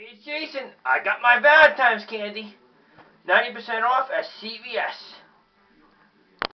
Hey, it's Jason. I got my Valentine's candy. 90% off at CVS.